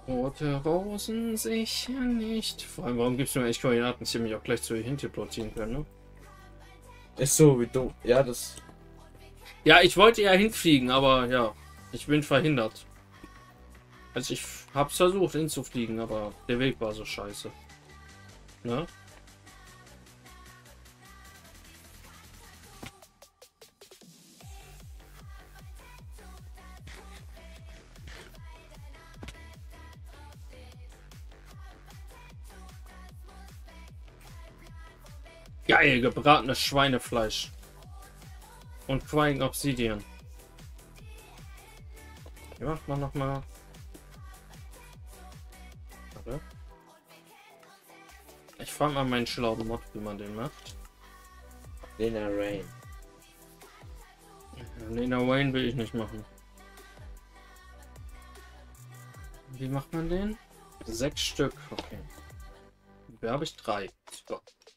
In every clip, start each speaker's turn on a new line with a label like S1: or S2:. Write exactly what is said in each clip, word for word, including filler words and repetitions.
S1: Rote Rosen sicher nicht. Vor allem, warum gibst du mir echt Koordinaten? Ich hätte mich auch gleich zu hin teleportieren können, ne?
S2: Ist so wie du. Ja, das.
S1: Ja, ich wollte ja hinfliegen, aber ja, ich bin verhindert. Also ich hab's versucht hinzufliegen, aber der Weg war so scheiße. Ne? Geil, gebratenes Schweinefleisch. Und Quallen Obsidian. Wie macht man noch mal? Warte. Ich frage mal meinen schlauen Mod, wie man den macht.
S2: Lena Rain.
S1: Lena Wayne will ich nicht machen. Wie macht man den? Sechs Stück, okay. Wie habe ich drei? So.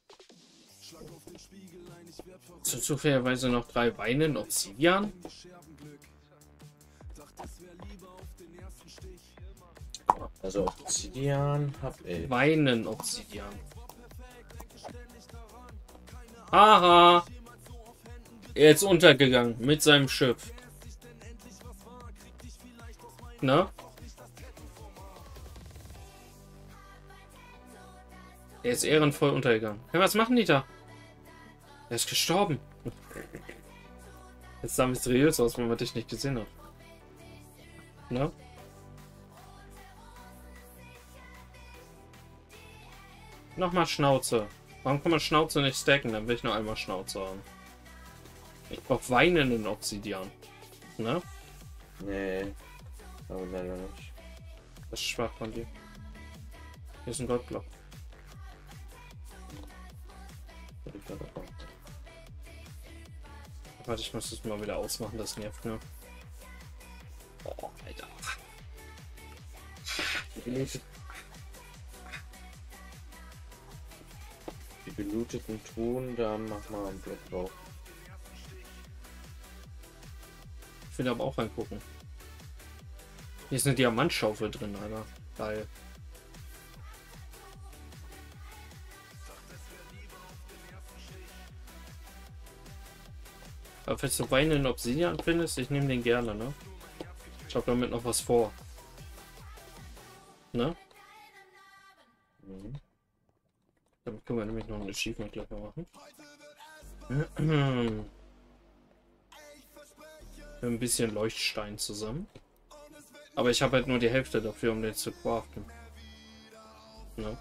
S1: Zu zufälligerweise noch drei Weinen Obsidian.
S2: Also Obsidian hab ich.
S1: Weinen Obsidian. Aha! Er ist untergegangen mit seinem Schiff. Na? Er ist ehrenvoll untergegangen. Ja, was machen die da? Er ist gestorben. Jetzt sah mysteriös aus, wenn man dich nicht gesehen hat. Na? Nochmal Schnauze. Warum kann man Schnauze nicht stacken? Dann will ich nur einmal Schnauze haben. Ich brauche weinenden Obsidian. Ne?
S2: Nee. Aber leider nicht.
S1: Das ist schwach von dir. Hier ist ein Goldblock. Warte, ich muss das mal wieder ausmachen, das nervt nur. Oh, Alter.
S2: Die geluteten Truhen, da mach mal einen Block drauf.
S1: Ich will aber auch reingucken. Hier ist eine Diamantschaufel drin, Alter. Geil. Aber falls du Weine in Obsidian findest, ich nehme den gerne, ne? Ich habe damit noch was vor. Ne?
S2: Mhm.
S1: Damit können wir nämlich noch ein Achievement gleich mal machen. Für ein bisschen Leuchtstein zusammen. Aber ich habe halt nur die Hälfte dafür, um den zu craften. Ne?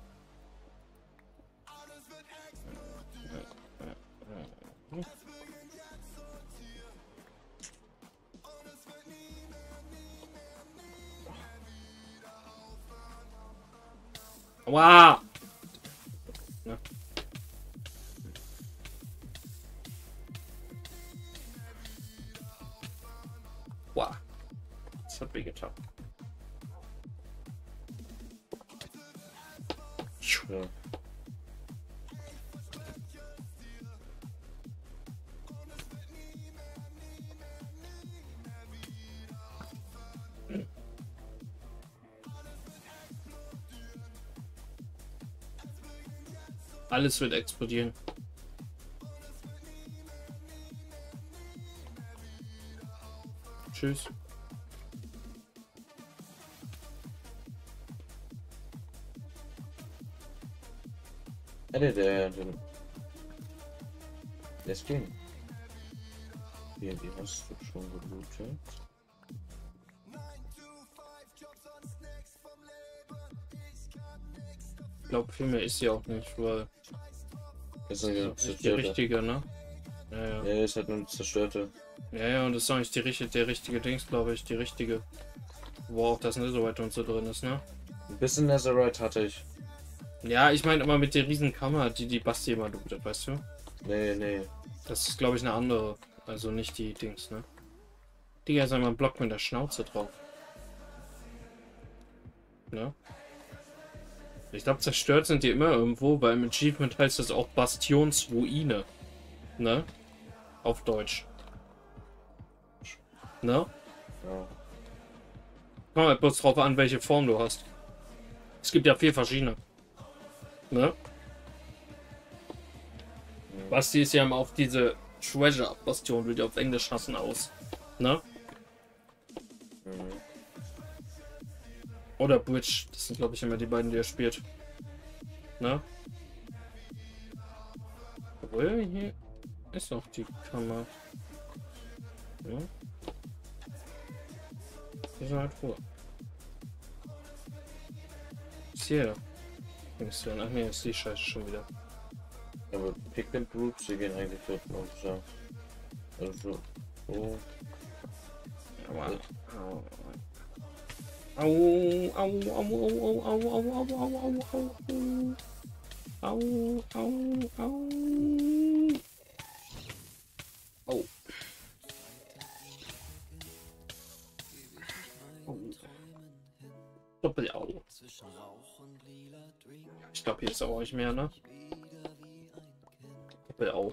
S1: Wow! Ne? Wow. Das hat wehgetan.
S2: Ja.
S1: Alles wird explodieren. Tschüss.
S2: Hätte der den. Das ging. Hier, die hast du schon gelootet.
S1: Ich glaube, viel mehr ist sie auch nicht, weil
S2: Das ist eine
S1: das ist die
S2: zerstörte.
S1: richtige, ne? Ja, ja.
S2: Ja, ist halt eine zerstörte.
S1: Ja, ja, und das ist auch nicht die richtige, der richtige Dings, glaube ich, die richtige. Wo auch das Netherite und so drin ist, ne?
S2: Ein bisschen Netherite hatte ich.
S1: Ja, ich meine immer mit der riesen Kammer, die die Basti immer lootet, weißt du?
S2: Nee, nee.
S1: Das ist, glaube ich, eine andere. Also nicht die Dings, ne? Digga, ist einmal ein Block mit der Schnauze drauf. Ne? Ich glaube, zerstört sind die immer irgendwo. Beim Achievement heißt das auch Bastionsruine. Ne? Auf Deutsch. Ne?
S2: Ja.
S1: Kommt halt bloß drauf an, welche Form du hast. Es gibt ja vier verschiedene. Ne? Basti ist ja auf diese Treasure-Bastion, wie die auf Englisch hassen, aus. Ne?
S2: Mhm.
S1: Oder Bridge. Das sind, glaube ich, immer die beiden, die er spielt. Ne? Obwohl, hier ist noch die Kammer. Ja. Hier ist halt Ruhe. Ist hier. Denkst du, ach nee, ist die Scheiße schon wieder.
S2: Aber Pigment Brutes, die gehen eigentlich dort noch so. Also, oh.
S1: Aua. Au, au, au, au, au, au, au, au, au, au, au, au, au, au. Oh. Oh. Doppel-Au. Ich glaube, hier ist auch nicht mehr, ne? Doppel-Au.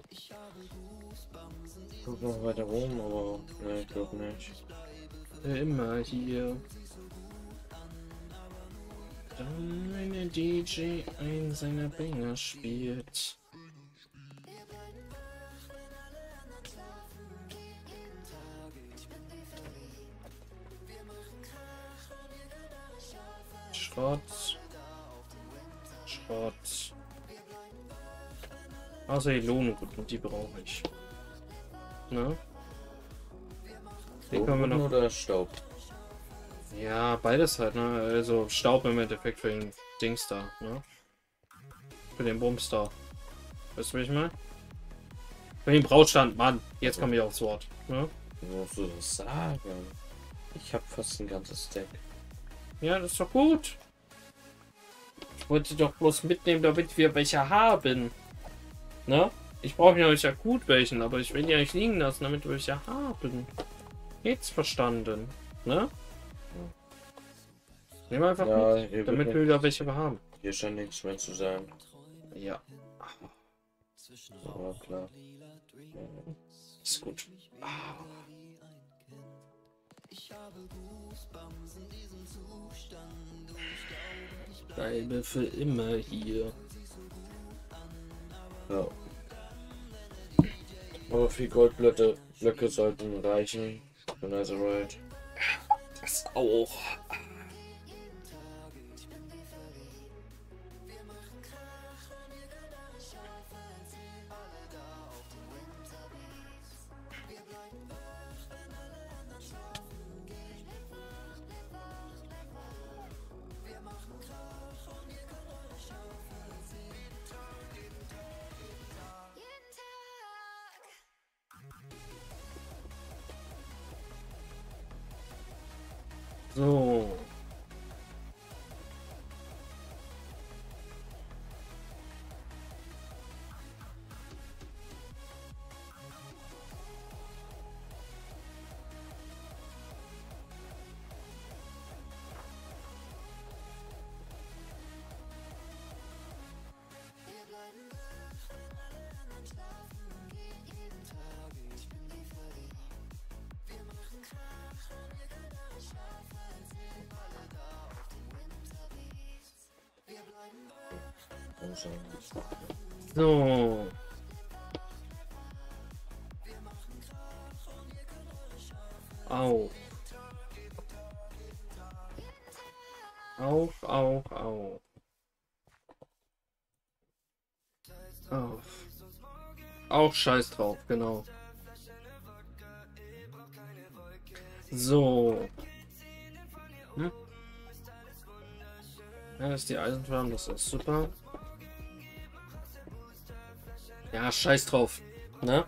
S2: Guck noch weiter rum, aber ne, ich glaube nicht.
S1: Immer hier. Wenn der D J ein seiner Banger spielt. Schrott. Schrott. Außer die Lohne, gut, und die brauche ich. Ne? Den können wir noch.
S2: Oder Staub?
S1: Ja, beides halt, ne? Also Staub im Endeffekt für den Dings da, ne? Für den Bums da. Weißt du, wie ich meine? Für den Brautstand, Mann. Jetzt komme ich aufs Wort. Ne?
S2: Wie musst du das sagen? Ich habe fast ein ganzes Deck.
S1: Ja, das ist doch gut. Ich wollte doch bloß mitnehmen, damit wir welche haben. Ne? Ich brauche ja nicht akut welchen, aber ich will die eigentlich liegen lassen, damit wir welche haben. Jetzt verstanden. Ne? Nehmen wir einfach
S2: Ja,
S1: mit,
S2: hier
S1: damit
S2: wird
S1: wir wieder welche haben.
S2: Hier scheint nichts mehr zu sein.
S1: Ja.
S2: Aber klar.
S1: Ist gut. Ah. Bleibe für immer hier.
S2: Ja. Aber vier Goldblöcke Blöcke sollten reichen für Netherite.
S1: Das auch. So. So. Auf. Auf, auf, auf. Auf. Auch scheiß drauf, genau. So. Hm? Ja, das ist die Eisenfarm, das ist super. Ja, scheiß drauf. Ne?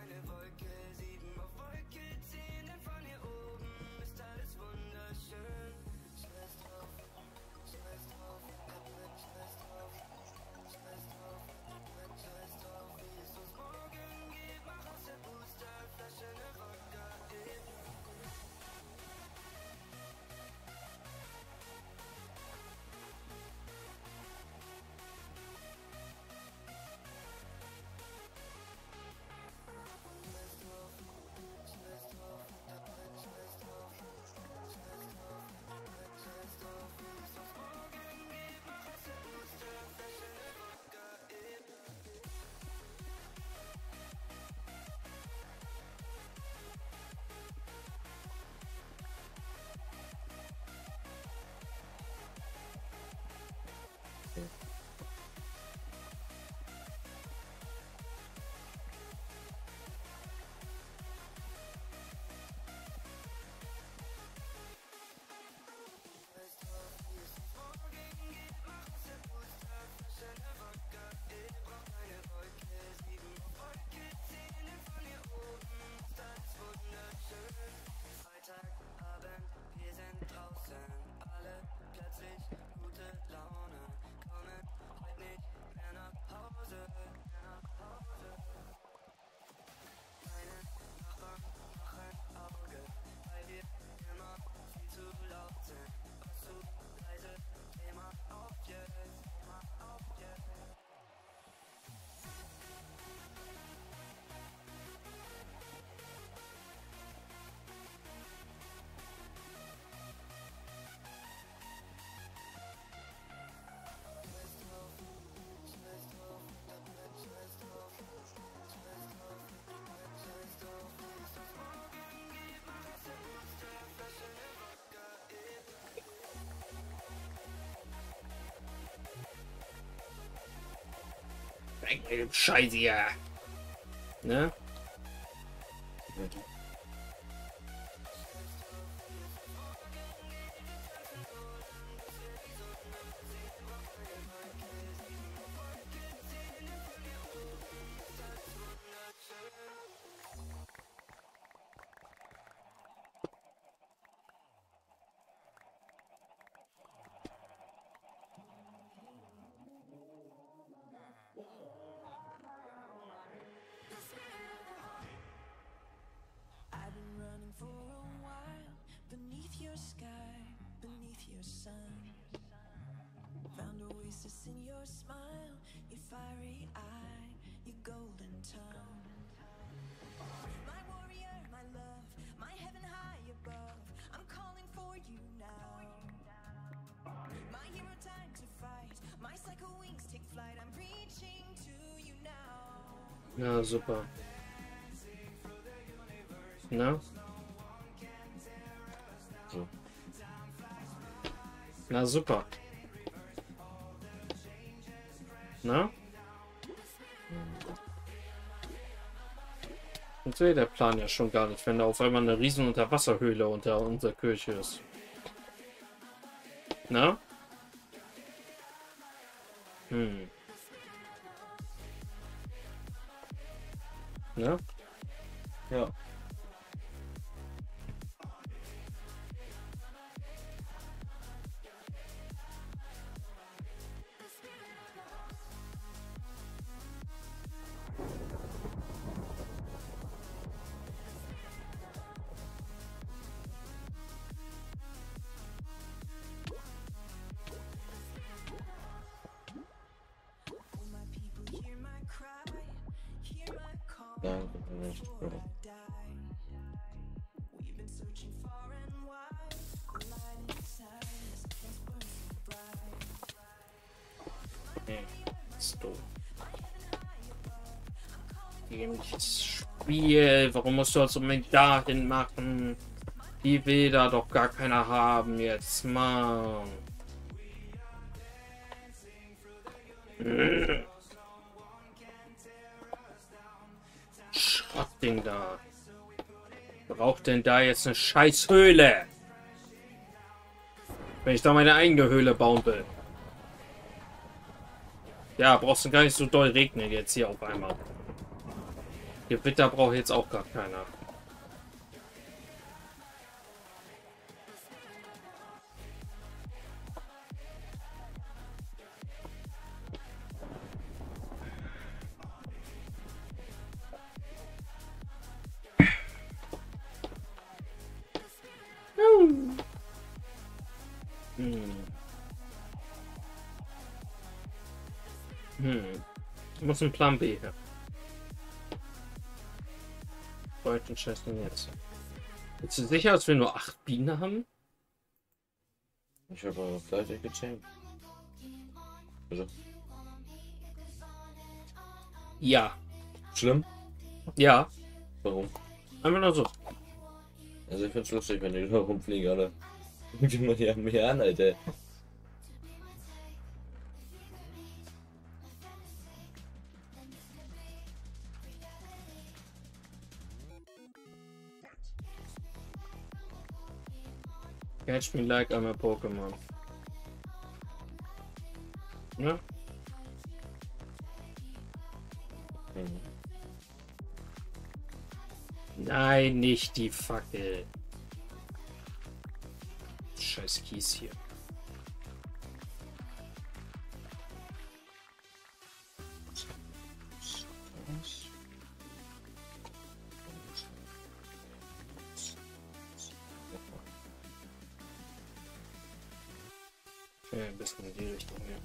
S1: Weg mit dem Scheiß hier. Ne?
S3: I've been running for a while beneath your sky, beneath your sun. Found oasis in your smile, your fiery eye, your golden tongue. My warrior, my love, my heaven high above. I'm calling for you now. My hero, time to fight. My psycho wings take flight. I'm reaching to you now.
S1: Ja, super. Na?
S2: So.
S1: Na, super. Na? Und sehe der Plan ja schon gar nicht, wenn da auf einmal eine riesen Unterwasserhöhle unter unserer Kirche ist. Na? Hm. Na?
S2: Ja.
S3: Oh, my people, hear my cry, hear my call.
S2: Danke nicht, Bro.
S3: We've been searching far and wide. The light inside us keeps burning bright.
S1: Nee, ist doof. Dämliches Spiel. Warum musst du das unbedingt dahin machen? Die will da doch gar keiner haben jetzt, Mann. Schrottding da. Braucht denn da jetzt eine scheiß Höhle? Wenn ich da meine eigene Höhle bauen will. Ja, brauchst du gar nicht so doll regnen jetzt hier auf einmal. Gewitter braucht jetzt auch gar keiner. Hm. Hm. Ich muss ein Plan B her. Deutschen Scheißen jetzt. Bist du sicher, dass wir nur acht Bienen haben?
S2: Ich habe aber gleich gecheckt. Also,
S1: Ja.
S2: schlimm?
S1: Ja.
S2: Warum?
S1: Einfach nur so.
S2: Also ich find's lustig, wenn die da rumfliegen, alle. Guck dir mal die Armee an, Alter.
S1: Catch me like I'm a Pokémon. Ja?
S2: Mhm.
S1: Nein, nicht die Fackel. Scheiß Kies hier. Ja, ein bisschen in die Richtung hier.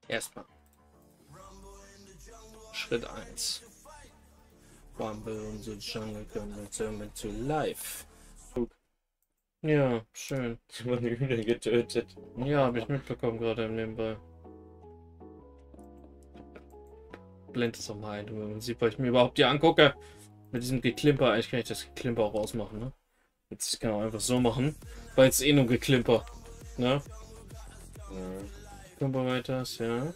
S1: Erstmal. Schritt eins. Rumble in the jungle, coming to life. Ja, schön.
S2: Ich habe meine Hühner getötet.
S1: Ja, habe ich mitbekommen gerade im Nebenbei. Blend es auch mal ein, man sieht, weil ich mir überhaupt die angucke. Mit diesem Geklimper, eigentlich kann ich das Geklimper auch rausmachen, ne? Jetzt ich kann auch einfach so machen, weil es eh nur Geklimper, ne?
S2: Mhm.
S1: Klimper weiter, ja.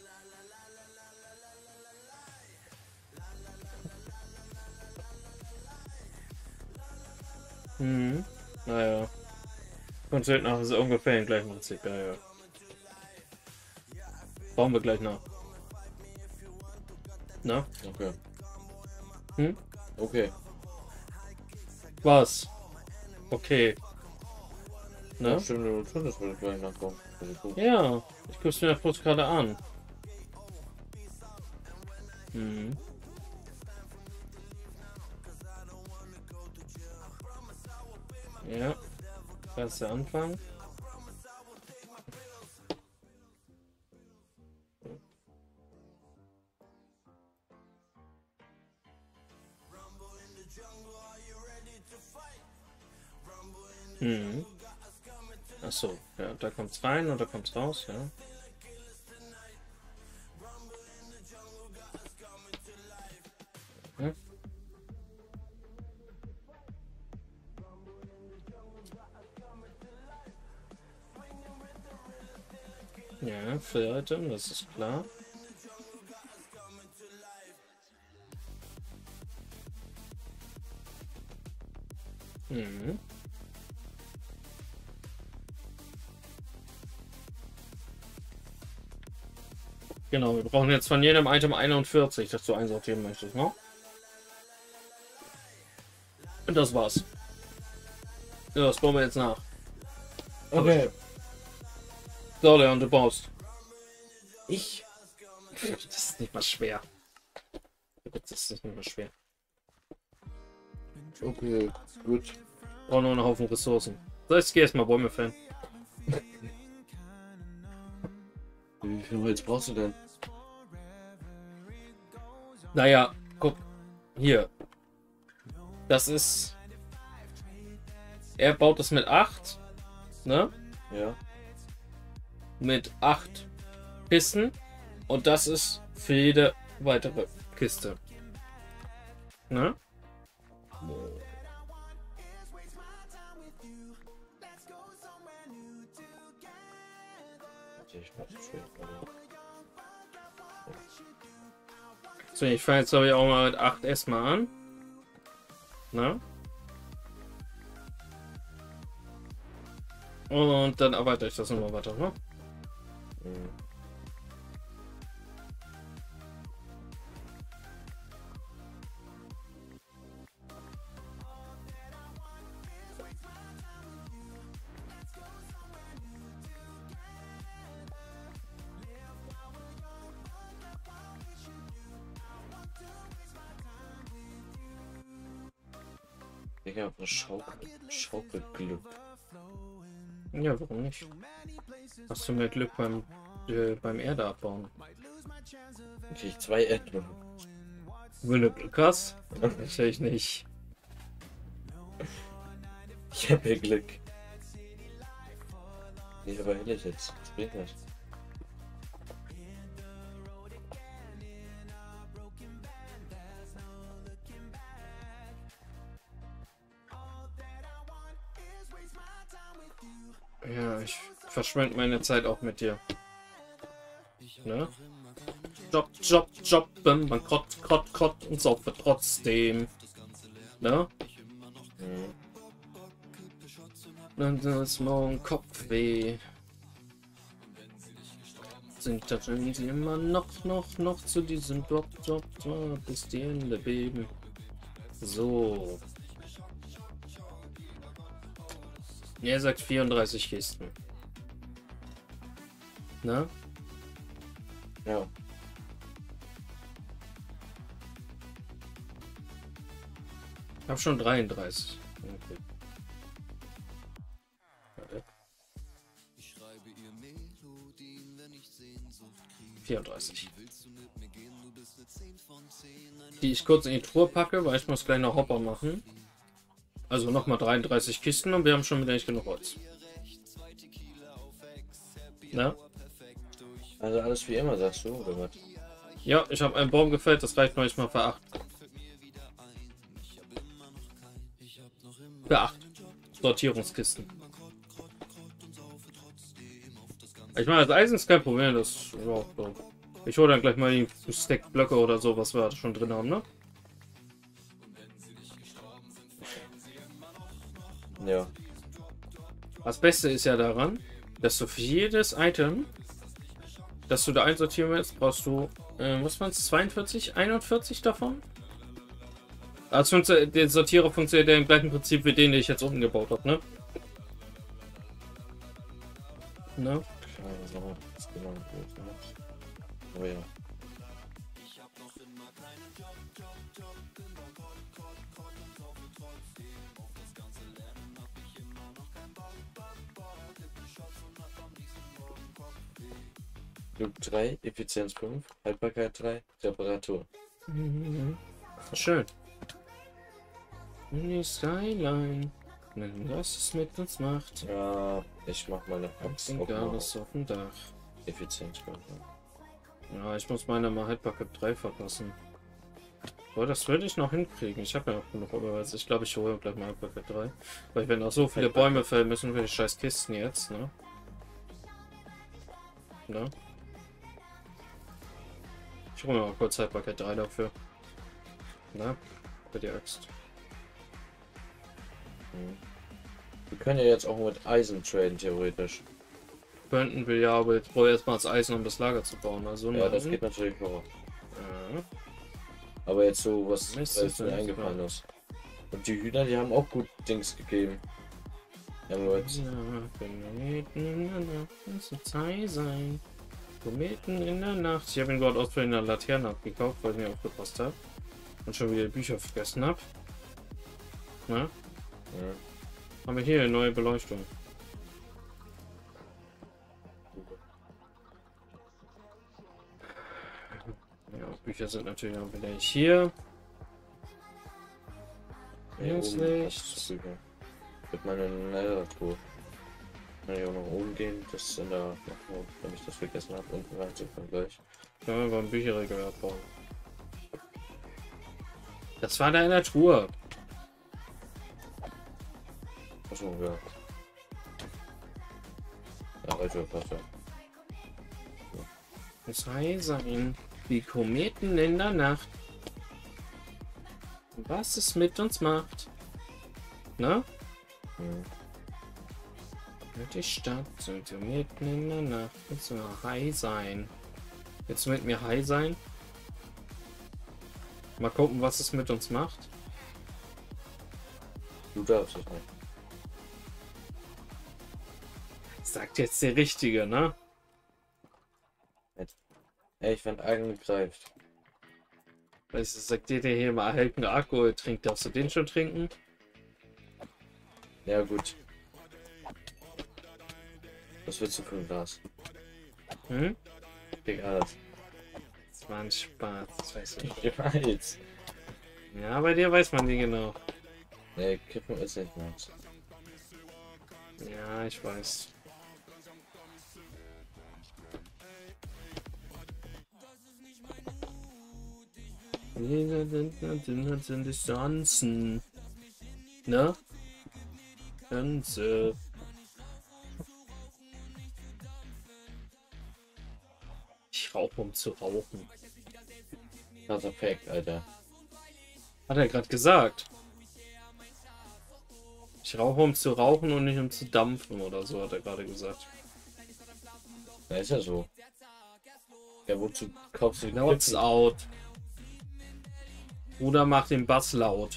S1: Mhm. Naja. Konzert nach ist ungefähr im gleichen Prinzip, ja, ja. Bauen wir gleich nach. Na?
S2: Okay.
S1: Hm?
S2: Okay.
S1: Was? Okay.
S2: Ja,
S1: Ne?
S2: stimmt, du tust das, will ich gleich nachkommen. Also gut.
S1: Ja, ich guck's mir kurz gerade an. Mhm. Ja. Das ist der Anfang. Mhm. Achso, ja, da kommt's rein und da kommt's raus, ja. Hm? Ja, für Item, das ist klar. Mhm. Genau, wir brauchen jetzt von jedem Item einundvierzig, das du einsortieren möchtest, ne? Und das war's. Ja, das bauen wir jetzt nach.
S2: Okay.
S1: So, Leon, du baust.
S2: Ich?
S1: Das ist nicht mal schwer. Das ist nicht mal schwer.
S2: Okay, gut.
S1: Brauchen nur einen Haufen Ressourcen. So, jetzt geh erstmal Bäume fällen.
S2: Wie viel Holz brauchst du denn?
S1: Naja, guck. Hier. Das ist. Er baut das mit acht. Ne?
S2: Ja.
S1: Mit acht Kisten. Und das ist für jede weitere Kiste. Ne?
S2: Ich mach das schwer.
S1: So, ich fange jetzt glaube ich auch mal mit acht erstmal an. Ne? Und dann erweitere ich das nochmal weiter, ne?
S2: Mhm. Digga, eine Schaukel. Schaukelglück.
S1: Ja, warum nicht? Hast du mehr Glück beim, äh, beim Erde abbauen?
S2: Krieg ich zwei Erdnummern.
S1: Wenn du Glück hast, natürlich nicht.
S2: Ich hab ja Glück. Nee, aber ehrlich jetzt. Das bringt nicht.
S1: Ja, ich verschwende meine Zeit auch mit dir. Ne? Job, Job, Job, man krott, krott, krott und saufe trotzdem. Ne?
S2: Mhm.
S1: Und dann ist morgen Kopfweh. Sind da sind sie immer noch, noch, noch zu diesem Drop, Drop, Drop, bis die Hände beben. So. Er sagt vierunddreißig Kisten. Na?
S2: Ja.
S1: Ich hab schon dreiunddreißig. Okay. Warte. vierunddreißig. Die ich kurz in die Truhe packe, weil ich muss gleich noch Hopper machen. Also nochmal dreiunddreißig Kisten und wir haben schon wieder nicht genug Holz. Na?
S2: Also alles wie immer, sagst du, oder was?
S1: Ja, ich habe einen Baum gefällt, das reicht manchmal für acht. Für acht Sortierungskisten. Ich meine, das Eisen ist kein Problem, das ja, so. Ich hole dann gleich mal die Stack-Blöcke oder so, was wir schon drin haben, ne?
S2: Ja.
S1: Das Beste ist ja daran, dass du für jedes Item, das du da einsortieren willst, brauchst du, äh, was waren es, zweiundvierzig, einundvierzig davon? Also der Sortierer funktioniert ja im gleichen Prinzip wie den, den ich jetzt unten gebaut habe, ne? Ne?
S2: Also, das ist genau gut, ne? Oh ja. Loop drei, Effizienz fünf, Haltbarkeit drei, Reparatur.
S1: Mhm. Schön. Die Skyline. Was es mit uns macht.
S2: Ja, ich mach meine Axt auch mal
S1: Alles auf dem Dach.
S2: Effizienz fünf.
S1: Ja, ich muss meine mal Haltbarkeit drei verpassen. Aber das würde ich noch hinkriegen. Ich habe ja noch genug, aber ich glaube, ich hole gleich mal Haltbarkeit drei. Weil wenn auch so viele Bäume fällen müssen für die scheiß Kisten jetzt, ne? Ne? Ich hole mir mal kurz Haltbarkeit drei dafür. Na? Für die Axt.
S2: Hm. Wir können ja jetzt auch mit Eisen traden, theoretisch.
S1: Könnten wir ja, aber jetzt brauche ich erstmal das Eisen, um das Lager zu bauen. Also
S2: Ja, das
S1: nein.
S2: geht natürlich auch.
S1: Ja.
S2: Aber jetzt so, was
S1: Mist,
S2: was mir
S1: das ist
S2: eingefallen ist. Und die Hühner, die haben auch gut Dings gegeben. Ja, Leute.
S1: Ja, Kometen in der Nacht, es wird Zeit sein. Kometen in der Nacht. Ich habe ihn gerade aus für eine Laterne abgekauft, weil ich mir aufgepasst habe. Und schon wieder die Bücher vergessen habe. Na?
S2: Ja.
S1: Haben wir hier eine neue Beleuchtung. Ja, Bücher sind natürlich auch wieder nicht hier.
S2: Ja,
S1: Links,
S2: oben
S1: Licht.
S2: passt das Bücher. Mit meiner Nether-Tour. Kann ich auch noch oben gehen, das in der, wenn ich das vergessen habe, unten reinzukommen gleich.
S1: Können wir beim Bücherregal abbauen. Das war da in der Truhe.
S2: Achso, ja. Ja, also passt ja.
S1: Es sei sein, wie Kometen in der Nacht. Was es mit uns macht. Ne?
S2: Hm.
S1: Die Stadt sind wir mitten in der Nacht. Willst du mal high sein? Willst du mit mir high sein? Mal gucken, was es mit uns macht.
S2: Du darfst es nicht.
S1: Sagt jetzt der Richtige, ne?
S2: Ey, ich fand angegreift.
S1: Weißt du, sagt dir der hier mal erhalten Alkohol trinkt, darfst du den schon trinken?
S2: Ja, gut. Was willst du für ein Glas?
S1: Hm?
S2: Krieg alles.
S1: Das war ein Spaß, das weißt du.
S2: Ich weiß.
S1: Ja, bei dir weiß man nie genau.
S2: Nee, Kippen ist nicht meins.
S1: Ja, ich weiß. Jeder sind sind die Sonsten. Ne? Ganze. Ich rauche, um zu rauchen.
S2: Krasser Fact, Alter.
S1: Hat er gerade gesagt. Ich rauche, um zu rauchen und nicht um zu dampfen oder so, hat er gerade gesagt.
S2: Na, ist ja so. Ja, wozu kaufst du die
S1: Now it's out. Bruder macht den Bass laut.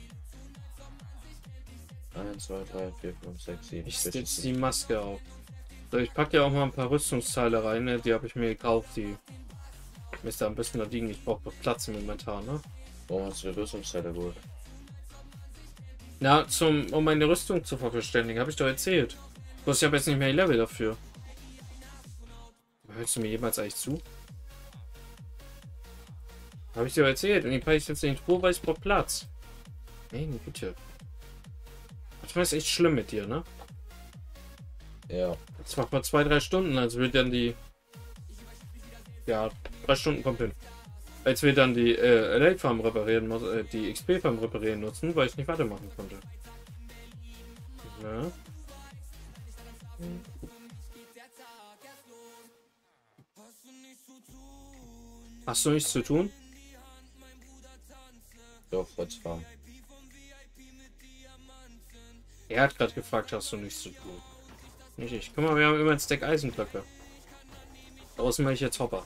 S2: eins, zwei, drei, vier, fünf, sechs, sieben.
S1: Ich setze die Maske auf. So, ich packe ja auch mal ein paar Rüstungsteile rein, ne? Die habe ich mir gekauft. Die müsste am besten da liegen. Ich brauche Platz momentan, ne?
S2: Warum hast du die Rüstungsteile geholt?
S1: Na, zum, um meine Rüstung zu vervollständigen, habe ich doch erzählt. Bloß ich habe jetzt nicht mehr die Level dafür. Hörst du mir jemals eigentlich zu? Habe ich dir erzählt und die packe ich jetzt in die Truhe, weil ich brauche Platz. Meine Güte. Manchmal ist echt schlimm mit dir, ne?
S2: Ja.
S1: Jetzt macht man zwei, drei Stunden, als wir dann die... Ja, drei Stunden kommt hin. Als wir dann die äh, L A-Farm reparieren, muss- äh, die X P-Farm reparieren nutzen, weil ich nicht weitermachen konnte. Ne? Hast du nichts zu tun?
S2: Doch, Holzfarm.
S1: Er hat gerade gefragt, hast du nichts zu tun? Nicht ich. Guck mal, wir haben immer ein Stack Eisenblöcke. Draußen mache ich jetzt Hopper.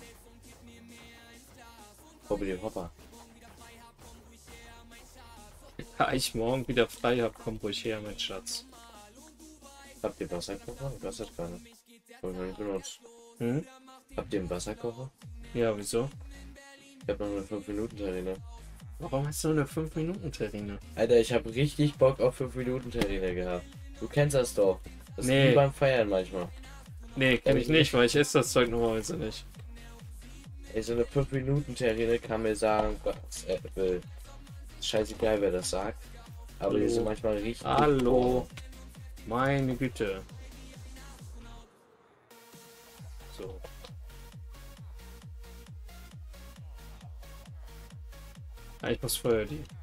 S2: Hobby den Hopper.
S1: Da ich morgen wieder frei habe, komm ruhig her, mein Schatz.
S2: Habt ihr Wasserkocher? Das hat keine. Hab ich noch nicht benutzt.
S1: Hm?
S2: Habt ihr einen Wasserkocher?
S1: Ja, wieso?
S2: Ich hab noch eine fünf Minuten Terrine.
S1: Warum hast du eine fünf Minuten Terrine?
S2: Alter, ich hab richtig Bock auf fünf Minuten Terrine gehabt. Du kennst das doch. Das ist
S1: Nee.
S2: wie beim Feiern manchmal.
S1: Nee, kenn ich nicht, weil ich esse das Zeug normalerweise nicht.
S2: Ey, so eine fünf Minuten Terrine kann mir sagen, was er will. Scheißegal, wer das sagt. Aber die
S1: Hallo.
S2: sind manchmal richtig.
S1: Hallo. Meine Güte. So. Ja, ich muss Feuer die.